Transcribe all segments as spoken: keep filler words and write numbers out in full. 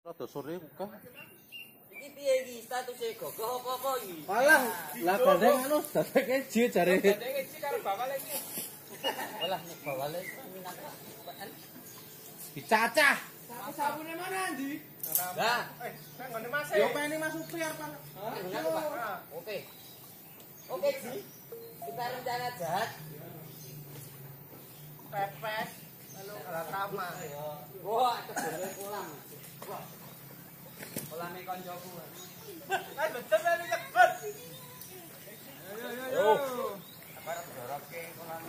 Rada sore kok. Iki piye iki statuse gogoh apa-apa iki? Alah, lah gandeng anu dadeke ji jare. Gandenge ji karo bawale iki. Alah nek bawale minat apaan? Dicacah. Sabune mana, Andi? Lah, Eh, nang ngene Mas. Yo peni Mas Upi arep. oke. Oke, Ji. Kita rencana jahat. Pepes. Lalu alatama. Wah, kebone pulang. Wah. Polane koncoku. Lah betul ini cepet. Ayo ayo ayo. Apa arep doroke polane?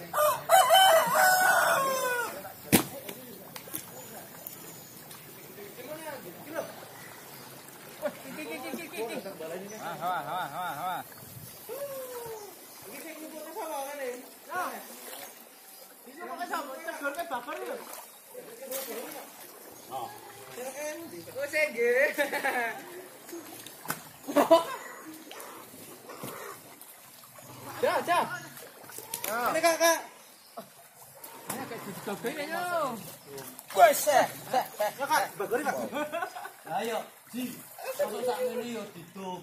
Hawa hawa hawa hawa. Iki sing nyebutke sapa ngene? Nah. Iki nyebutke sapa? Cegorke babar lho. Oh. Wes nggih. Ja, ja. Ini Kakak. Ayo kayak dicobain ayo. Wes, eh. Ya Kak, bagore Kak. Ayo, Ji. Kalau sak ngene yo didum.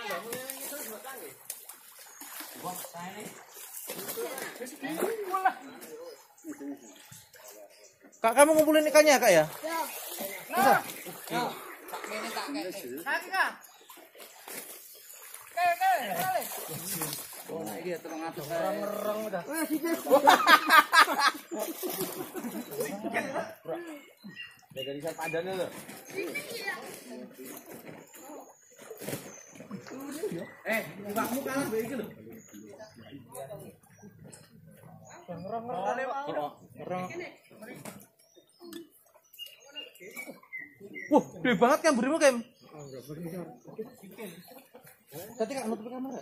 Wah, saene. Kak, kamu ngumpulin ikannya Kak ya? Nah. Tak kene tak kene. Kak, Kak. Oke, oke, boleh. Oh, nek iki telung atus. Ngereng udah. Wes iki. Dari saya padane lho. Eh, iwakmu kalah mbek iki lho. Ngereng. Wah, gede banget kan berimu Kem. Tadi Kak nutup kamera.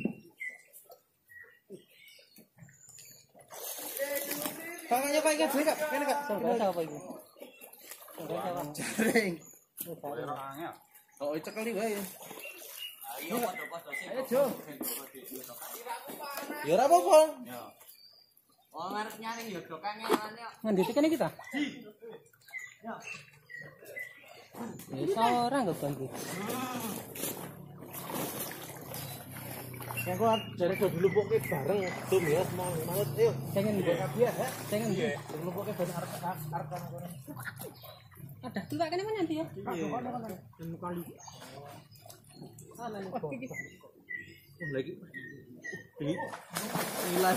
Tangannya Pak ingat Kak. Kene Kak. Apa itu? Jaring. Oh, cekel iki wae. Ayo padha-padha sing. Ayo, Jo. Ya ora apa-apa. Oh, ngarep nyaring yo dokane ngene. Nanti tekan kita. Bisa orang nggak bantu. Yang kok jare do dilumpukke bareng dum ya mau mau ayo. Pengen Mbok kabeh ya. pengen Dilumpukke bareng arep arep kan kono. ada tuh kan mana nanti ya? Iya. Kali. Sana nih. Oh, lagi. Ini. Nilai.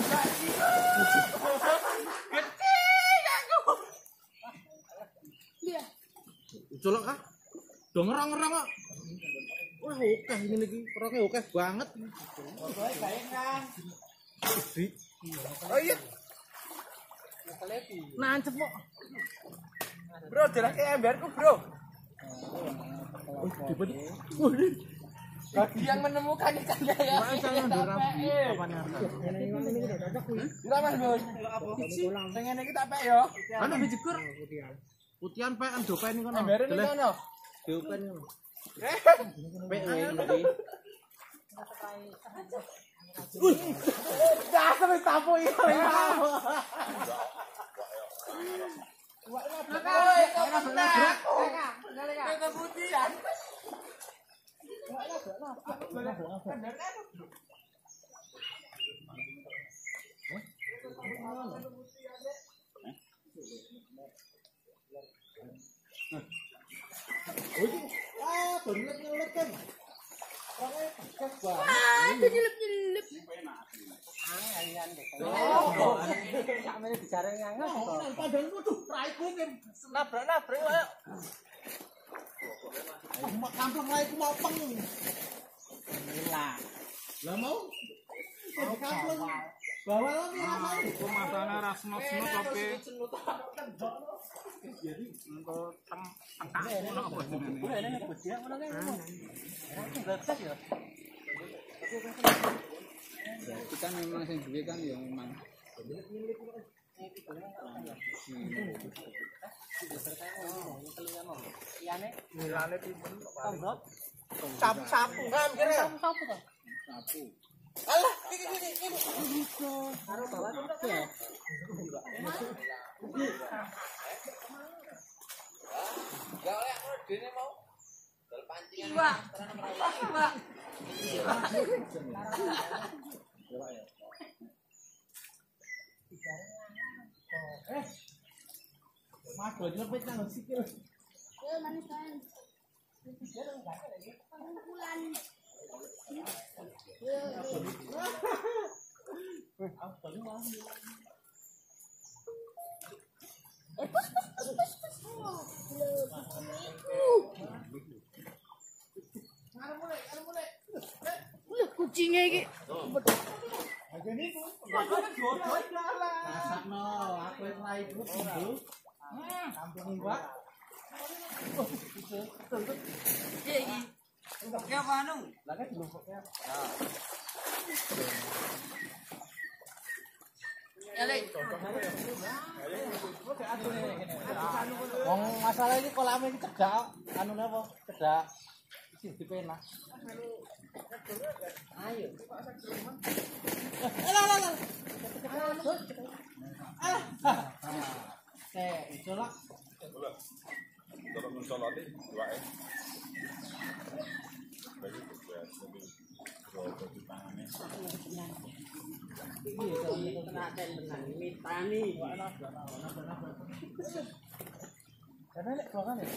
Iya. Colok Kak. Do ngerang-ngerang kok. Wah, oke ini lagi. Peroknya oke banget. Oke, baik kan. Oh iya. Nancep kok. Bro, jalan ke emberku, Bro. Bagi yang menemukan ikannya ya. Ora Mas Bos. Pengen iki tak pek yo. Anu bijekur. Putihan pek ando pen kono. Embere ning kono. Diopen ngono. Pek Dah sampe tapo iki. Woi, kok benar. Kak, keputihan. Ah, bener-bener kan. Ah, nyelip-nyelip. Oh, sampe dijareng ngangel kok. Padahal tuh raiku kan nabrak-nabrak ayo. Kampung laiku mau peng. Lah. Lah mau? Mau kampung. Bawa lagi mau. Iku masane ras snot-snot oke. Jadi Engko teng tengkak ngono apa jenenge. Udah ini bodiak ngono kan. Ora enggak bisa ya. Berarti kan memang sing duwe kan ya memang. Iyane Nilane pinten kok paling. tombrok. Sapu-sapu kan kene. Sapu to. Sapu. Alah, iki iki iki. Karo bawa tombrok ya. Enggak oleh aku dene mau. Dol pancingan. Iwak. Iwak. Eh. Mas do nyepit nang sikil. Yo manis kan. Bulan. Eh, pus, pus, pus, pus, pus. Oh, Wih, kucingnya iki. Rasakno, aku wis ra ibu ibu. Kampung iwak. Iya iki. Ya apa anu? Lah kan blokoknya. Ya lek. Wong masalah iki kolame iki cegak anune apa? Cegak isi dipenak. Ayo. Alah alah alah. Alah. Eh, iso lah. Kalau mensolati dua es. Bagi tugas tapi kalau di tangannya. Iki ya Tenaten tenan mitani. karena lek kan ya.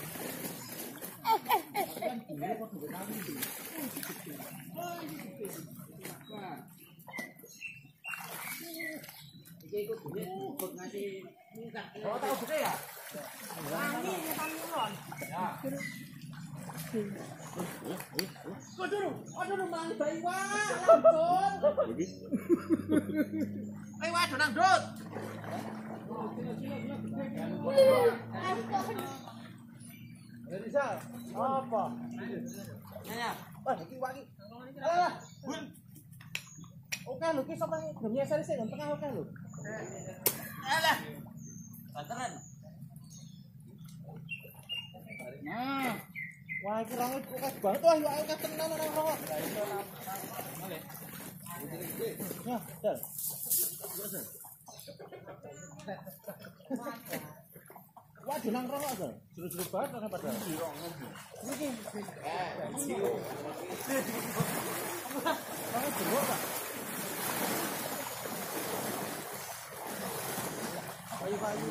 Iki iku duit buat ngasih minta. Kau tahu gede ya? Wangi ini panulon. Aduh, aduh mang bayi wah, langsung. Eh, waduh nang dut. Jadi sal, apa? Ya. Wah, iki wangi. Alah, bun. Oke lho, ki sampe gemnya sari sing tengah oke lho. Alah. Banteran. Nah. Wah, iki range oke banget wah, ya oke tenan nang rokok. Ya, dal. Wah, jenang rokok to. Seru-seru banget kan padahal. Iki. Eh, siu. Range jeruk ta? Bayu-bayu.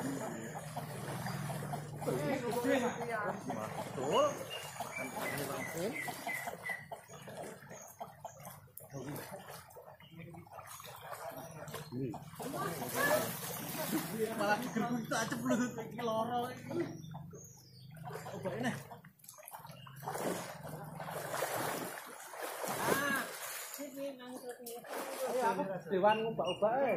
Betul. Malah digerbung tak ceplut iki loro iki. Coba ini. Ah, sini nang sini. Ayo aku dewan ngubah-ubah eh.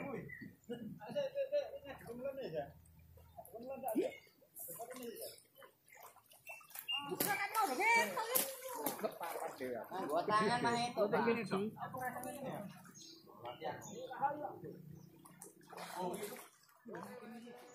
Gua tangan mah itu. Pak.